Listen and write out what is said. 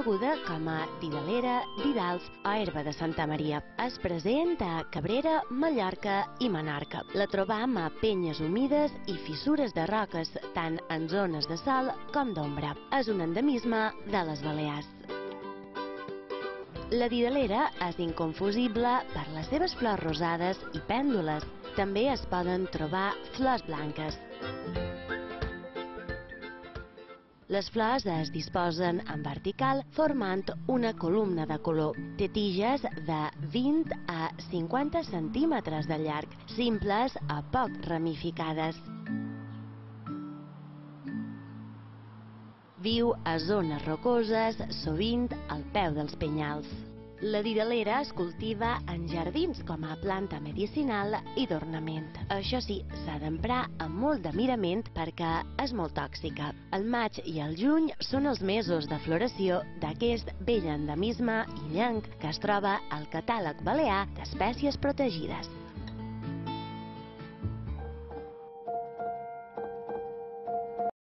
coneguda com a didalera, didals o herba de Santa Maria. És present a Cabrera, Mallorca i Menorca. La trobam a penyes humides i fissures de roques, tant en zones de sol com d'ombra. És un endemisme de les Balears. La didalera és inconfusible per les seves flors rosades i pèndules. També es poden trobar flors blanques. Les flors es disposen en vertical formant una columna de color. Té tiges de 20 a 50 centímetres de llarg, simples o poc ramificades. Viu a zones rocoses, sovint al peu dels penyals. La didalera es cultiva en jardins com a planta medicinal i d'ornament. Això sí, s'ha d'emprar amb molt de mirament perquè és molt tòxica. El maig i el juny són els mesos de floració d'aquest vell endemisme illenc que es troba al catàleg balear d'espècies protegides.